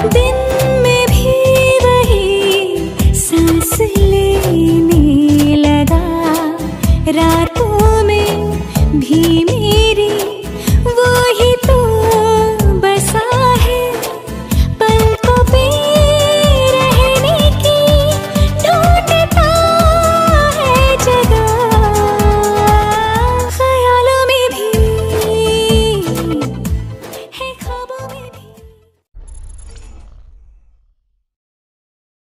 दिन में भी वही सांस लेने लगा, रातों में भी